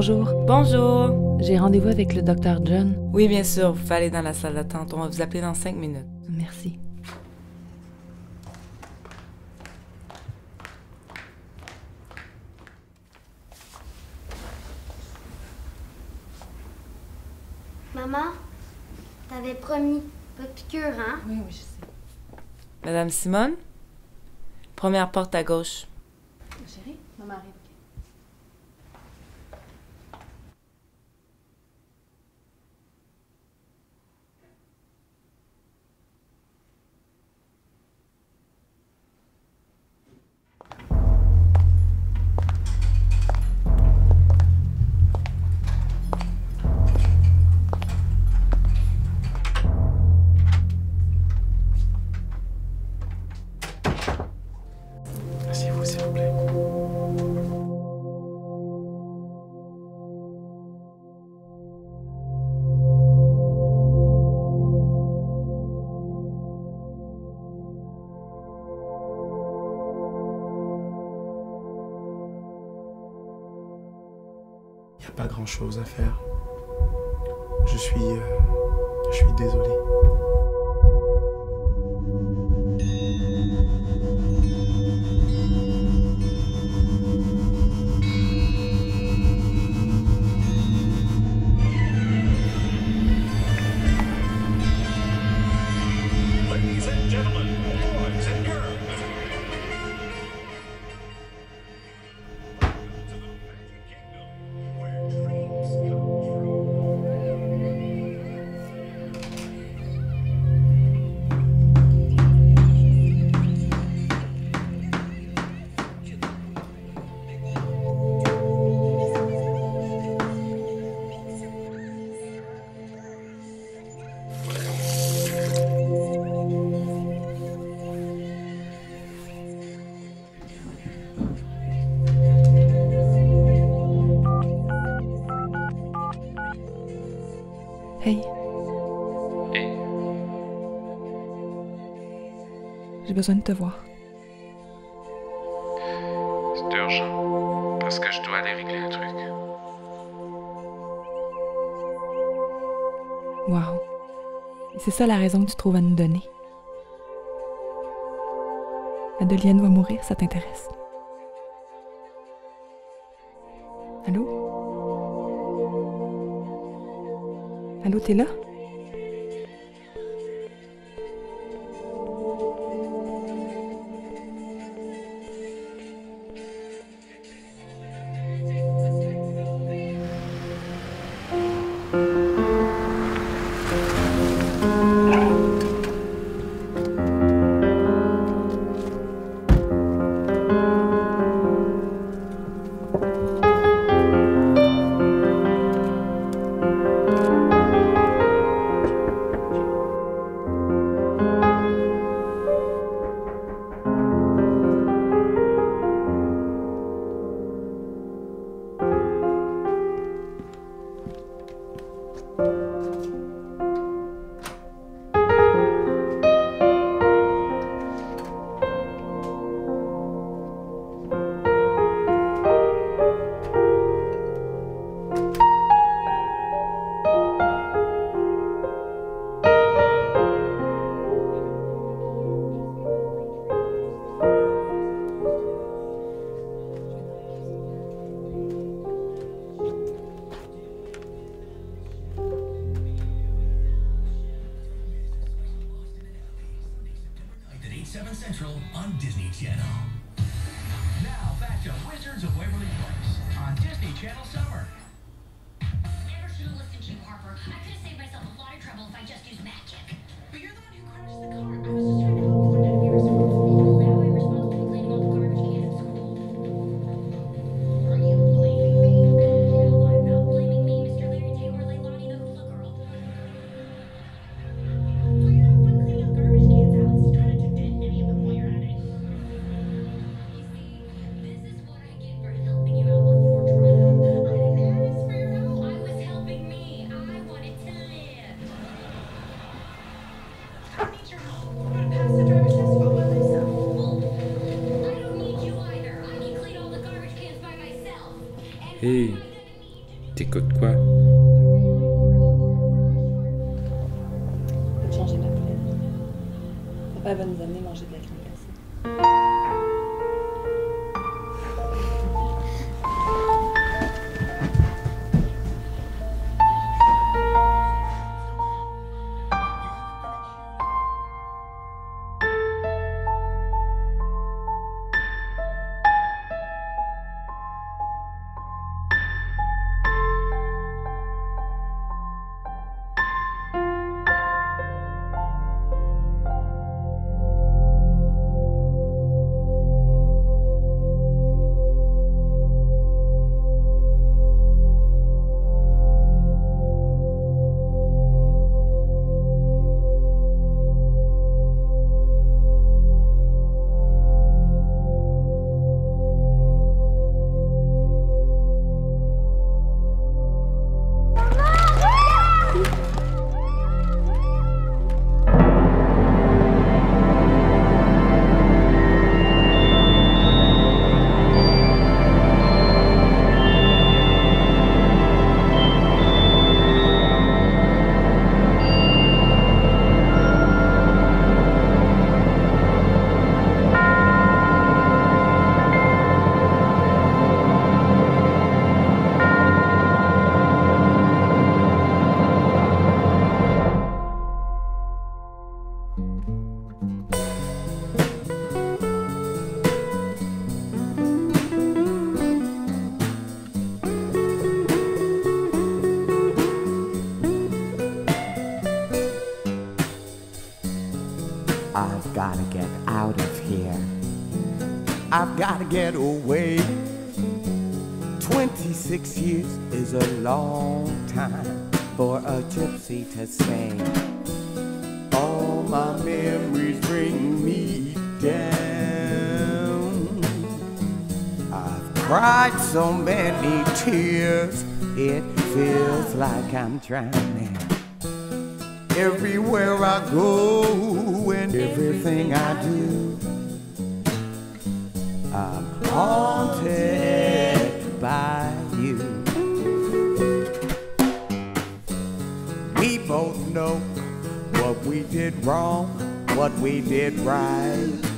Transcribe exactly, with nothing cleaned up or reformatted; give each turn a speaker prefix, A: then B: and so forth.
A: Bonjour.
B: Bonjour.
A: J'ai rendez-vous avec le docteur John.
B: Oui, bien sûr, vous pouvez aller dans la salle d'attente. On va vous appeler dans cinq minutes.
A: Merci.
C: Maman, t'avais promis, pas de piqûre, hein?
A: Oui, oui, je sais.
B: Madame Simone? Première porte à gauche.
A: Chérie, maman arrive.
D: Asseyez-vous, s'il vous plaît. Il n'y a pas grand-chose à faire. Je suis... Euh, je suis désolé.
E: Ladies and gentlemen, boys and girls. Welcome to the Magic Kingdom, where dreams come
A: Hey.
D: Hey.
A: J'ai besoin de te voir.
D: C'est urgent. Parce que je dois aller régler un truc.
A: Wow. Et c'est ça la raison que tu trouves à nous donner. Adeliane va mourir, ça t'intéresse? Allô? Allô, t'es là?
E: seven Central on Disney Channel. Now back to Wizards of Waverly Place on Disney Channel Summer.
F: Never should have listened to you, Harper. I could have saved myself a lot of trouble if I just used magic. But you're the one who crashed the car. I was just trying to help you learn how to be responsible. Now I'm responsible for cleaning all the garbage cans at school. Are you blaming me? Hell, I'm not blaming me, Mister Larry J. or Leilani the Hula Girl. Well, you have fun cleaning out garbage cans, Alex. Try not to dent any of them while you're at it. You see, this is what I get for helping you out while you were drunk. I didn't
G: va nous amener manger de la crème glacée.
H: I've gotta get out of here. I've gotta get away. Twenty-six years is a long time for a gypsy to stay. All my memories bring me down. I've cried so many tears, it feels like I'm drowning. Everywhere I go and everything I do, I'm haunted by you. We both know what we did wrong, what we did right.